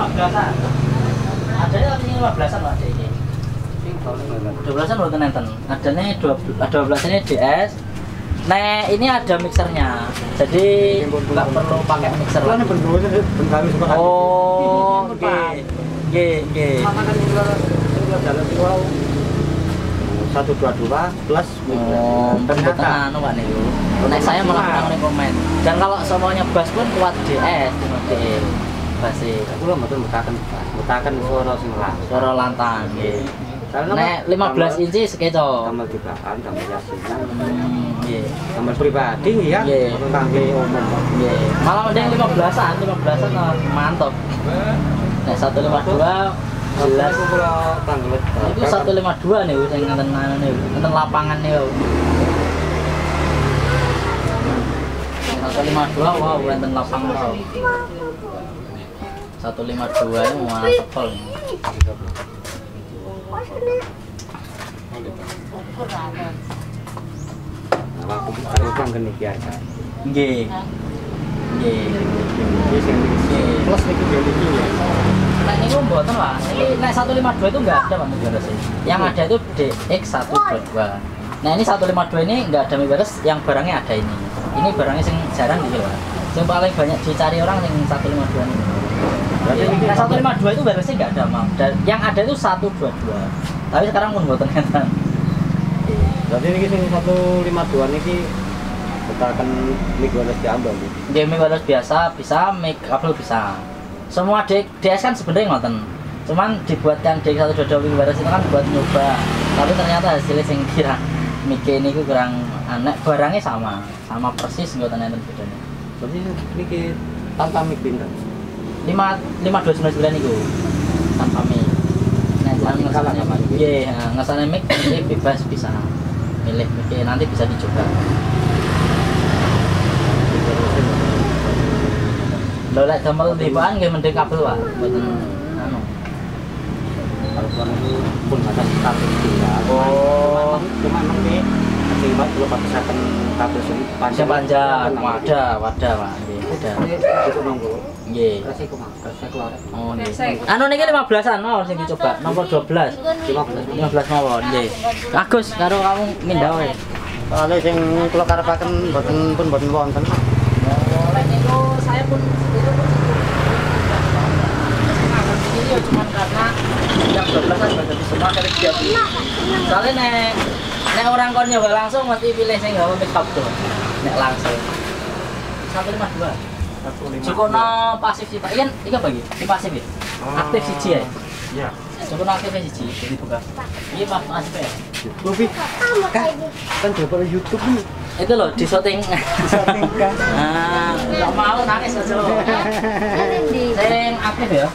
15-an. Ada tapi 15-an Pak ini. 12-an mboten enten. Adane 12 ini DS. Nah, ini ada mixernya. Jadi nggak perlu pakai mixer lagi. Oh, nggih. 122 plus ternyata anu Pak niku. Nek saya malah kurang rekomen. Dan kalau semuanya bass pun kuat DS di bass. Kula mboten mutaken suara lantang nggih. Nek 15 inci sekeco. Tambah dibaan, tambah yasinan. Nggih. Tambah pribadi ya. Kangge umum. Nggih. Malah mending 15-an mantap. Nek 152 jelas kula tanglet. Itu 152 nih sing ngenten anu niku, ngenten lapangan niku. 152 wow ngenten lapangan. 152 ini mantep pol. Nah, aku harus ngene iki aja. Nggih. Nggih. Plus niki iki ya. Nek niku mboten lah. Nek 152 itu enggak ada Pak Mibares. Yang ada itu DX122. Nah, ini 152 ini enggak ada Mibares, yang barangnya ada ini. Ini barangnya sing jarang gitu Pak. Yang paling banyak dicari orang yang 152 ini. Nah, 152 itu Mibaresnya enggak ada, Mam. Dan yang ada itu 122. Tapi sekarang pun mboten enten. Berarti niki sing 152 niki betaken mic wireless diambil nggih. Nggih, mic wireless biasa bisa, mic kabel bisa. Semua DS kan sebenarnya ngoten. Cuman dibuatkan DX122 mic wireless itu kan buat nyoba. Tapi ternyata hasilnya sing kira mic ini kurang aneh, barangnya sama persis ngoten enten bedanya. Berarti niki tanpa mic pinten? 5299 itu tanpa mic. Nah, ngesane mic. Nggih, ngesane mic ini bebas bisa milih mic nanti bisa dicoba. Lho lek damel tiban nggih mending kabel Pak. Mboten anu. Kalau itu pun batas kabel ya. Oh, cuma niki ketimbang belum pakai kabel sing panjang. Wadah Pak. Nggih, ada. Itu nunggu. Nggih. Kasih kok, kasih keluar. Oh, nggih. Anu niki 15-an mawon sing dicoba. Nomor 12. 15 mawon, nggih. Bagus karo kamu mindah wae. Soale sing kula karepaken mboten wonten. Lek niku saya pun itu pun video cuma karena yang 12-an sudah di semua dari dia. Soalnya nek orang kon nyoba langsung mesti pilih sing gawe make up tuh. Nek langsung 152. Cukup no pasif sih Pak. Iya bagi di pasif ya. Aktif siji ya. Iya. Cukup aktif siji jadi buka. Iya Pak, pasif ya. Lupi. Kan coba YouTube nih. Itu loh di shooting. Kan. Ah, enggak mau nangis aja loh. Sing aktif ya.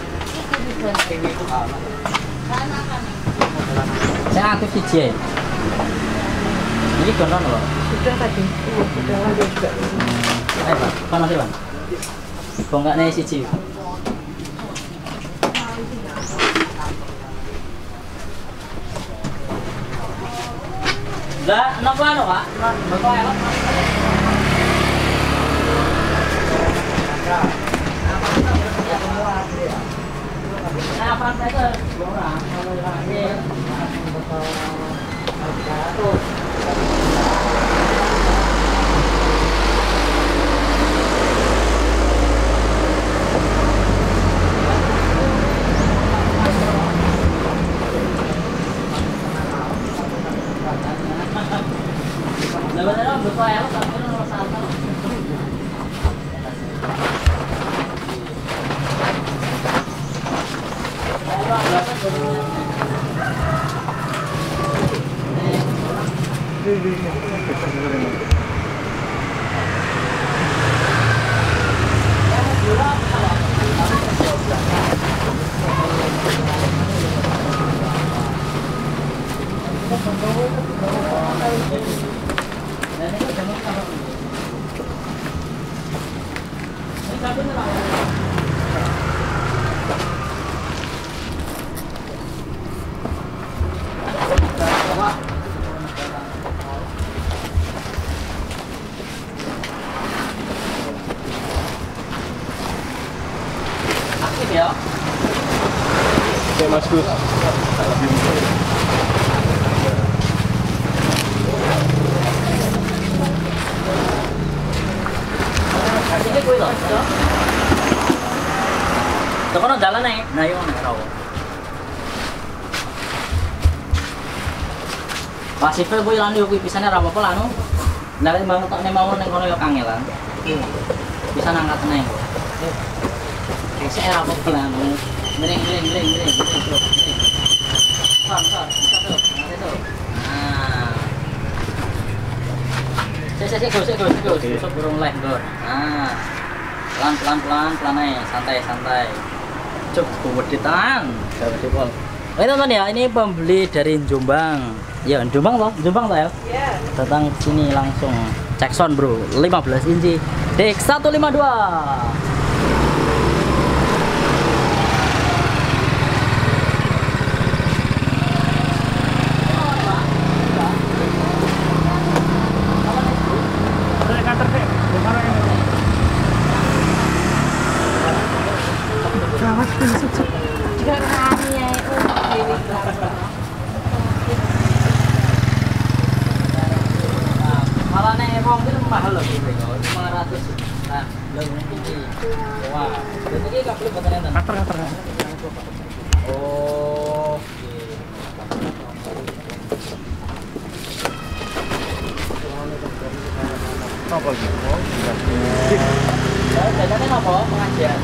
Saya aktif siji ya. Ini konon loh. Sudah tadi. Sudah lanjut juga. Ayo Pak, konon sih Bang. Kok enggak nih siji. Lah, napa anu Pak? Napa elok? Nah, apa itu? Orang, kalau lahir, sebenarnya buka elok tapi nomor 1. ya. Oke, Mas Gus. Ini kuwi lho. Tekono dalan nek, nah yo nek rawo. Pasife kuwi lan yo kuwi pisane ra apa-apa lan. Nek banget tok nek mau ning kono yo kangelan. Bisa ngangkat neng. Kayak era apa lan. Miring. Kan, bisa tuh. Nanti tuh. Nah. Go. Besok burung leh, Gor. Nah. Pelan aja, santai. Cukup weditan. Oke teman-teman ya, ini pembeli dari Jombang. Ya, Jombang toh ya? Iya. Datang sini langsung cek sound bro, 15 inci DX152. Malah nek mobil mahal loh gitu, 500. Nah, lebih tinggi. Wah, jadi ini kabel baterai enten. Kater. Oh, Apa gitu? Jajannya apa? Pengajian.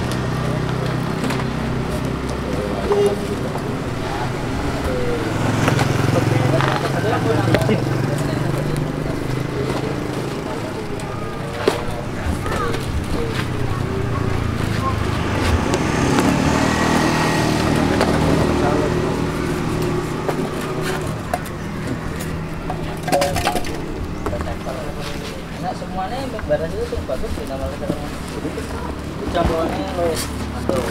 Nah, semuanya baras itu yang bagus di nama sekarang. Campurannya lois. Terus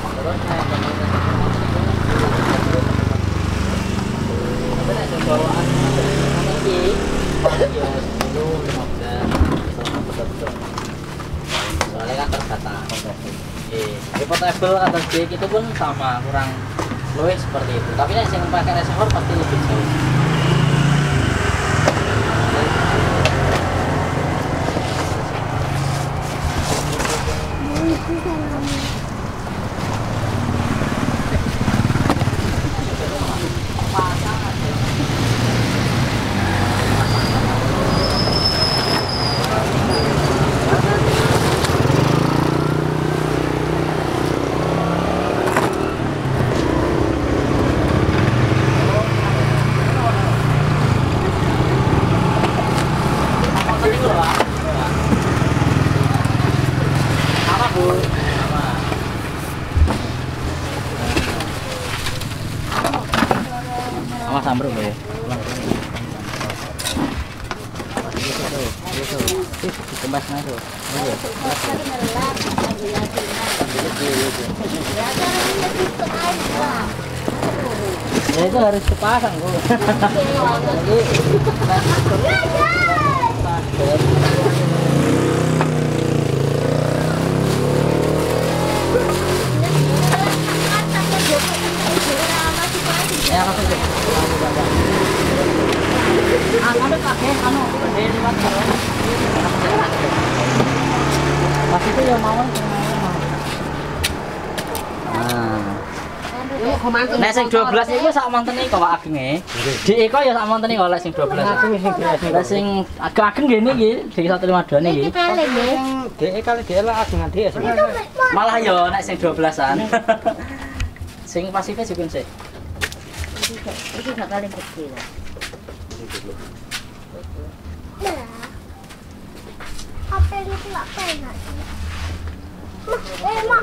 bawaan ini ya 10, 15 soalnya kan terbatas. Di portable atau stick itu pun sama, kurang lois seperti itu. Tapi yang pakai receiver pasti lebih jauh. Awas ambruk ya. Kembas tuh. Ya itu harus dipasang kok. Ya apa sih? Anu pakai anu gede lewat jalan. Pas itu ya mawon. Nek sing 12 iku sak montene kok agenge. Dik kok ya sak montene kok lek sing 12. Lek sing ageng ngene iki di 152 niki. Iki paling nggih. DE kali DE lah agengan DE. Malah ya nek sing 12-an. Sing pasife sing sik. Iki gak paling kecil. Apa ini nggak penak? Emak.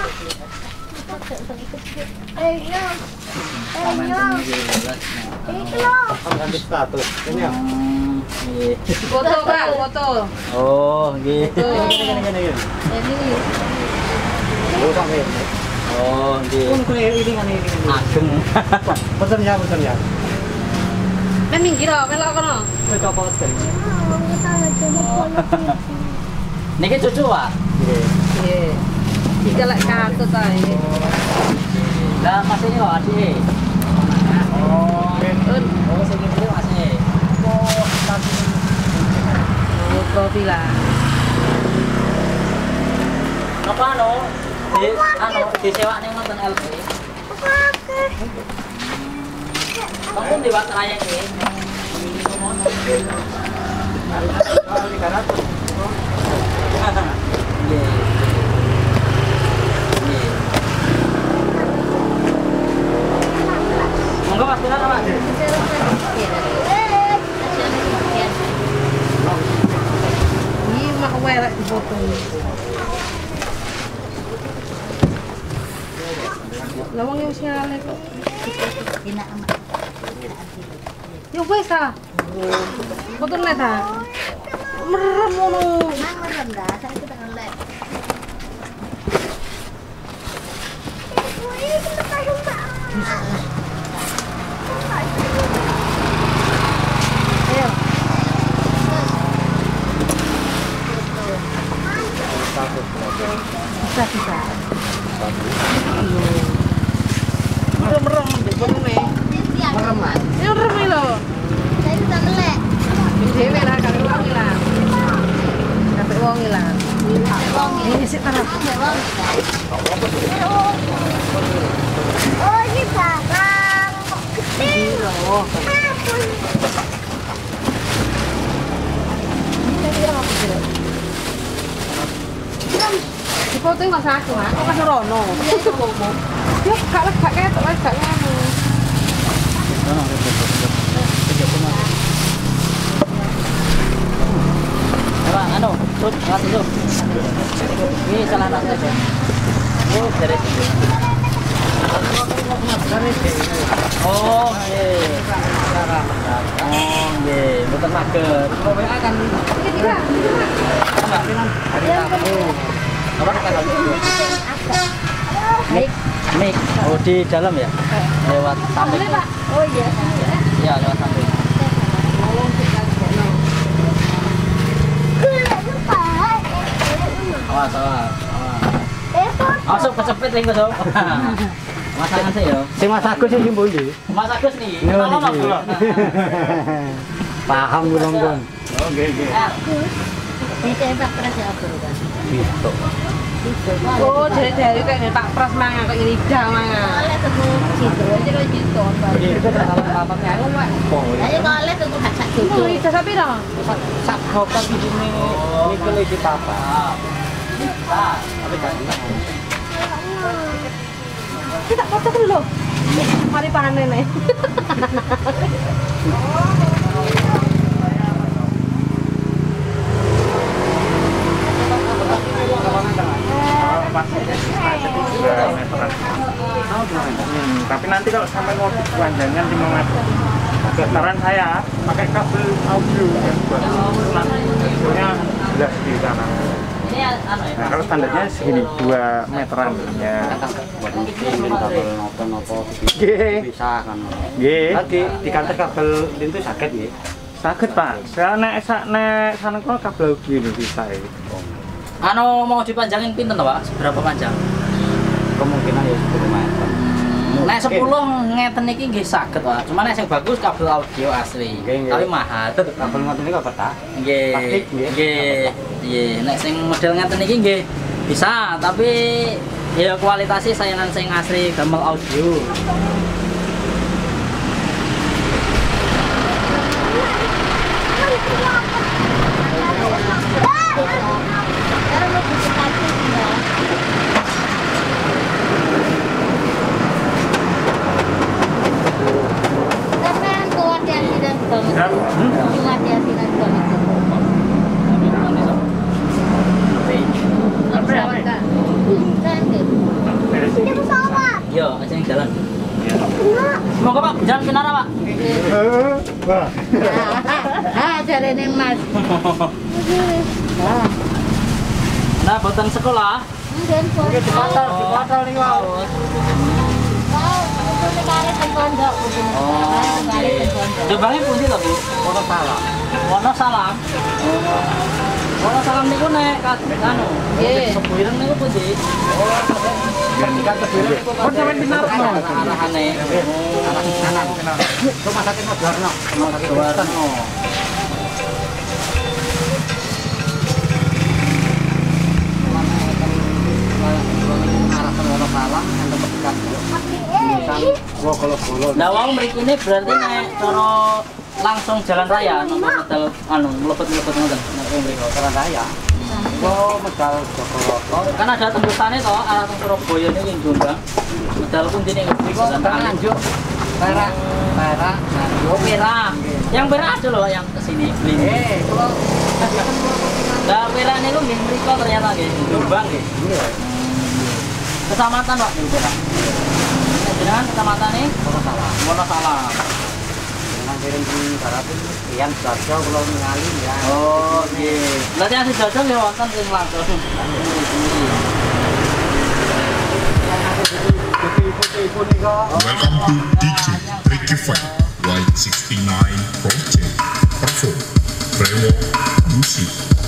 Itu loh. Ganti status. Ini ya. Foto, Pak, foto. Oh, gitu. Ini. Ini. Oh, sampai. Oh, gitu. Pun ini kan ini. Ageng. Pesen ya. Men minggir kok, melok kono. Kowe copot dari. Niki cucu, Pak. Nggih. Iya. Tiga lek kartu ae. Lah Mas ini kok adik. Oh. Oh, sing iki Mas e. Oh, profilan. Apa di sewakne nonton LP. Kamu di Pak Raya iki. Monggo Mas Pilar Pak. Ini mak welek dipotong. Lawang yang siale kok. Enak amat. Yo wis ah. Potong net ah. Merem ngono. Mang merem dah, saya itu dengan lek. Ayo. Bisa. Merem dipotong nih. Merem ah. Ini merem iki lho. Saya itu dengan lek. Dhewe lah karo wong ilang. Kabeh wong ilang. Wong Ini sik tarap. Oh, ini barang. Loh. Dipotong mas aku, kok kasih rono. Iya itu bobo. Yo gak ketok wis gak ngono. Pak, anu, truk, ngasih truk. Ini celana saja. Oh, dari sini. Oh, nggih. Oh, nggih, mboten mager. Kok WA kan apa kata Mik. Oh, di dalam ya? Lewat samping. Oh iya. Iya, lewat samping. Awas. Masuk kecepet lagi Mas. Masangan sih yo. Sing Mas Agus sing pundi? Mas Agus nih. Yo, Kenal niki. belum? Paham kurang kon. Oh, nggih. Ini tembak terus ya bro kan. Gitu. Oh, dari kayak Pak Pras mangan kok ini dah mangan. Oleh tuku situ aja lo jitu. Itu kalau apa kayak lu, Pak. Ayo kalau oleh tuku hajat Itu dulu. ida sapi dong. Sak hokat iki nikel iki papa. Tapi kan Kita foto dulu. Mari panen nih. Tapi nanti kalau sampai mau panjangnya 5 meter, getaran saya pakai kabel audio yang buat nantinya jelas di sana. ini anu ya. Nah, kalau standarnya segini 2 meteran ya. Buat mungkin kabel nopo-nopo Nggih. bisa kan. Nggih. Tadi dikantor kabel itu sakit nggih. Saged, Pak. Saya nek sana kok kabel audio ini bisa ya. Anu mau dipanjangin pinten to, Pak? Seberapa panjang? Kemungkinan ya 10 meter. Nek 10 ngeten iki nggih saged, Pak. Cuma nek sing bagus kabel audio asli. Nggih, nggih. Tapi mahal. Kabel ngoten niku apa ta? Nggih. Plastik, nggih. Nggih. Nggih, nek sing model ngeten iki nggih bisa, tapi ya kualitasnya sayangan sing asli gamel audio. Sekarang lo bikin lagi ya. Sampean kuat hati-hati dan tong itu. Kuat hati-hati dan tong itu. Kan tuh. Dia pesawat. Yo, aja yang jalan. Semoga Pak, jalan ke Nara, Pak. Wah. Cari nih Mas. Nah, boten sekolah. Dan Iki dipotol ning wae. Mau itu karet di pondok. Oh, Karet di pondok. Jembangnya pundi to, Bu? Ora salah. Wono salam. Wonosalam niku nek anu, nggih. Kebuireng niku pundi? Dekat Kebuireng niku Kon sampean pinarno. Arahane. arah kanan. Rumah sakit Mojoarno. Rumah sakit Warno. arah Wonosalam yang dekat. Wah, kalau bolong. Nah, wong mrikine berarti nek cara langsung jalan raya nomor medal anu mlebet-mlebet ngoten nek wong mriko Jalan raya. Oh, medal Jogoroto. kan ada tembusane to arah teng Surabaya niku ing Jombang. Medal pundi ning mriko Kok Nganjuk. Perak, Perak, Oh, Perak. Yang Perak ada loh yang kesini beli. kalau Lah Perak niku nggih mriko ternyata nggih Jombang nggih. iya, Kecamatan Pak niku Perak. Nek jenengan kecamatane Wonosalam. Wonosalam. Dengan kirim di Baratin, Ian Sudarjo, kalau ngali ya. Oh, nggih. Berarti asli Jogja nggih wonten sing langsung. Putih-putih nih kok. Welcome to DJ Ricky Fight Y69 Project Perform Brewo Music.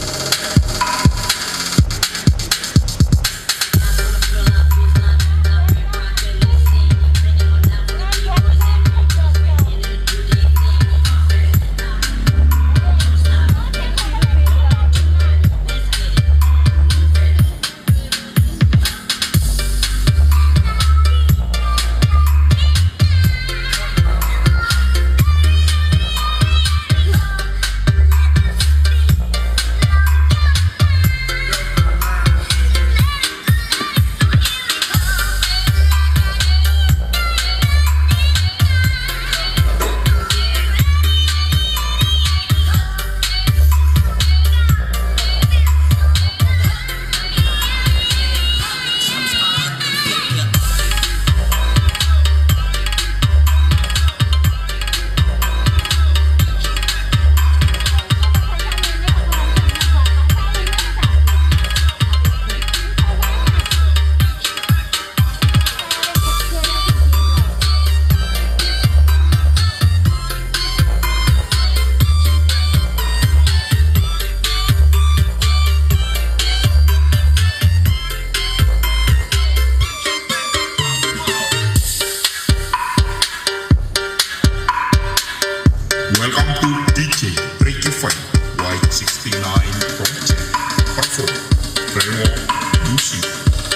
Welcome to DJ Ricky Fight Y69 Project Perform Brewo Music.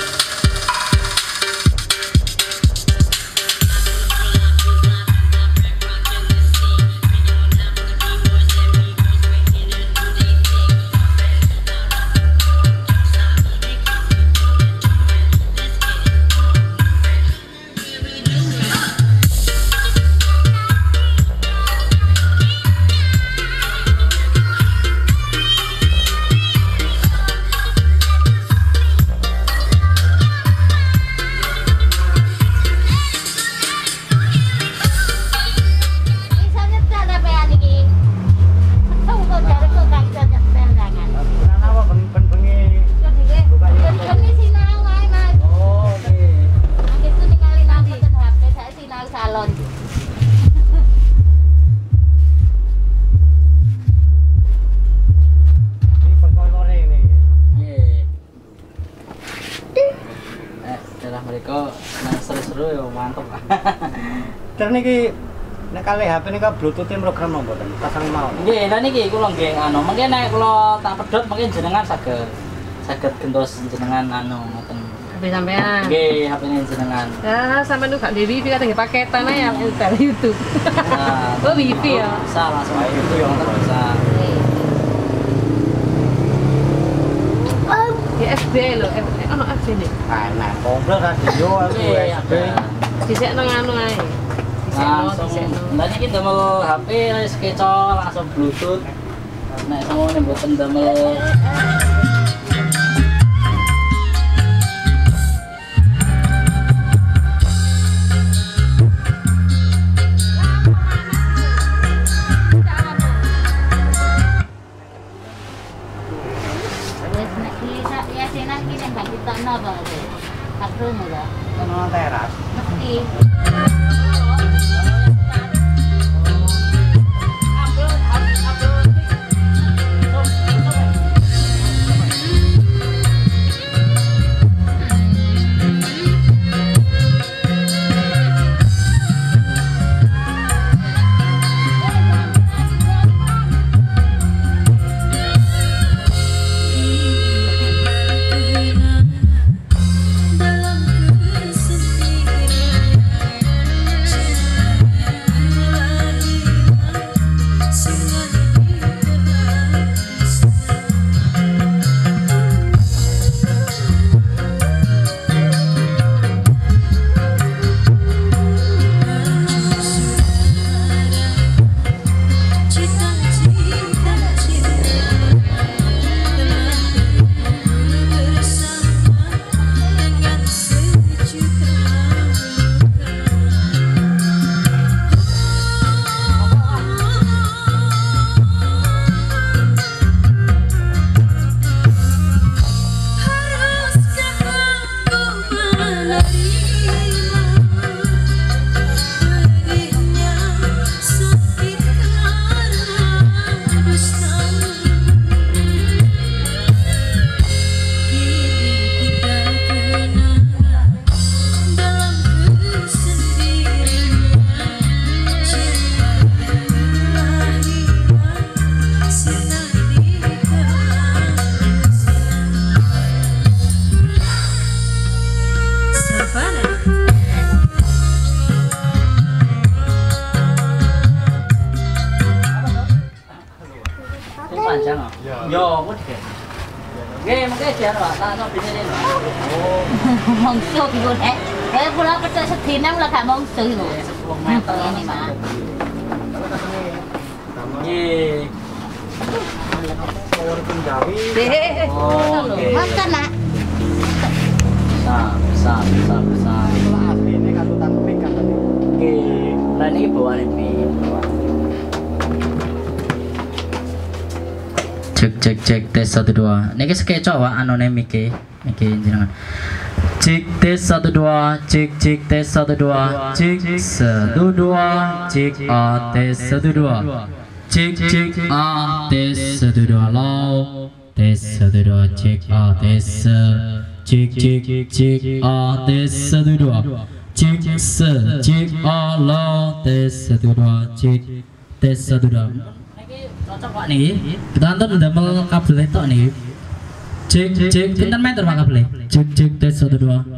Iso nyetel tapi iki. Tunggu kok jare kok gak iso nyetel jangan. Kenapa bengi-bengi Kami sinau ae Mas. Oh, nggih. Aku tuh ningali lamputan HP saya sinau salon. di perkara ini? Nggih. Daerah mereka nah seru-seru ya mantep. Dan niki nek kali HP nika Bluetooth program nopo mboten? Pasang mau. Nggih, lah niki kula nggih anu, mengke nek kula tak pedhot mungkin jenengan saged gentos jenengan anu ngoten. HP sampean. Nggih, HP-ne jenengan. Ya, sampean tuh gak di wifi kan nggih paketan ae ya dari YouTube. Nah, Oh, wifi ya. bisa langsung itu yang bisa. Ya FB lho, ono FB nih. Nah, komplek radio aku Iya, USB. Disekno anu ae. Langsung. Disekno. Lah niki damel HP wis keco langsung Bluetooth. Nek semuanya mboten damel Wis nek bisa ya sinan ki nek gak ditokno kok. Tak krungu lho. Ono teras. Mesti. Ini panjang ah. Yo, mudi. Nggih, mengke jan Pak, tak nyobine ini. Oh, Mongso iku nek. Kula petuk sedina lah gak mongso iku. 10 meter Ini mah. Nggih. Power Punjabi. Oh, nggih. Mongson nak. Bisa. Asli ini katutan pink kan tadi. Nggih. Lah niki bawane piye? Cek tes 1 2. Niki sekeco Pak anone miki jenengan. Cek tes 1 2, cek tes 1 2, cek 1 2, cek A tes 1 2. Cek A tes 1 2 low. Tes 1 2 cek A tes cek A tes 1 2. Cek A low tes 1 2 cek tes 1 2. Cocok Pak nih. Kita nonton ndamel kabel itu nih. Cek pinten meter Pak kabel? Cek tes 1 2. 10 11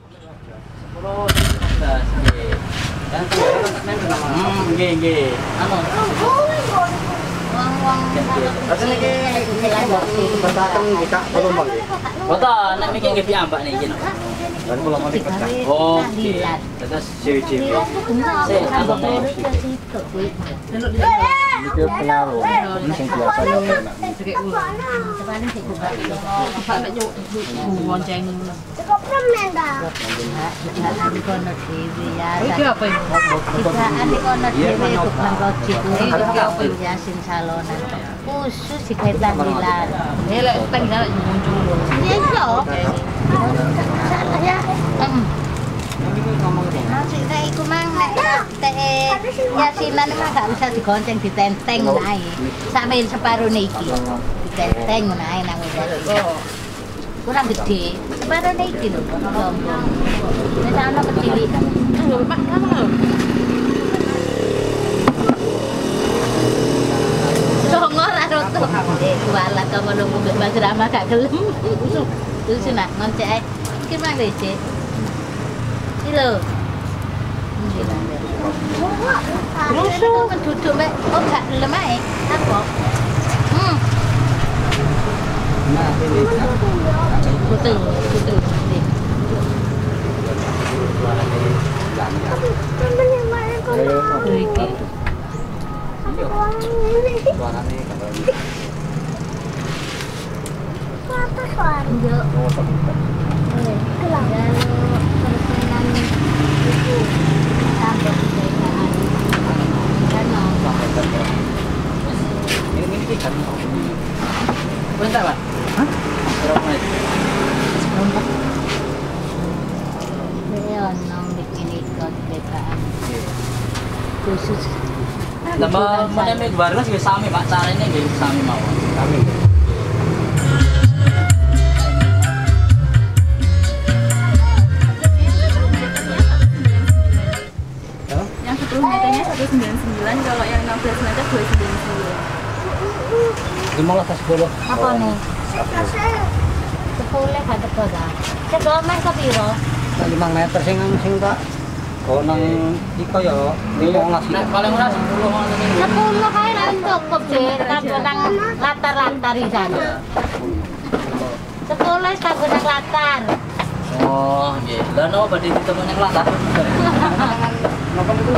nggih. Dan nggih. Anu. Wong-wong. Terus niki betaken dikak pelumbang nggih. Boten, nek miki nggih piambak niki. Dan kula mau dikak. Oh, nggih. Terus CCP. Iki pengaruh. Sing biasa yo enak. Cukup permen dah. Iki apa ini? Iki kono dhewe tukang gojek kuwi Yasin salonan. Khusus dikait tahlilan. Lek tenggal muncul. Iya iso. Ya. Masih nek iku mang nek Yasinan mah gak usah digonceng ditenteng ae. Sampe separone iki. Ditenteng ngono ae nang Yasin. Kurang gede. Separone iki lho. Wis ana kecil. Pak, kamu. Songo ra roto. Kualat kok ngono mbek Mas Rama gak gelem. Terus nak ngoncek ae. Iki mang rece. Iki lho. Rusuk duduk mbek oh gak gelem ae. Apa? Nah, ini. Betul. Iki. Suarane kalau Yo. ini kan. Bentar, Pak. Hah? Berapa menit? Khusus. Tambah menemi bareng nggih sami Pak, carane nggih sami mawon. kami. Yang 10 meternya 199, kalau yang 16 meter 299. 15 10. Apa nih? 10 gak teko ta. Teko meh kepiro? 5 meter sing Pak. Kok nang iko ya 15. Nek paling ora 10 ngoten iki. 10 kae ra cukup, Dik. Tambah nang latar-latar di sana. 10 tambah nang latar. Oh, nggih. Lah napa badhe ditemu ning latar? Napa itu?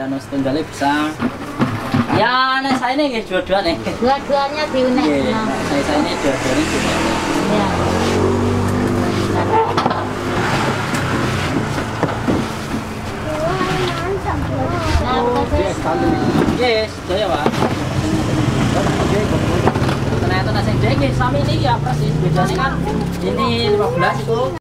anu setunggalnya bisa. Ya, nek saya ini dua-dua nih. Dua-duanya diunek. Iya, saya ini dua-duanya diunek. Ya. Yes, saya Pak. Ternyata nasi dek sami ini ya persis bedanya kan ini 15 itu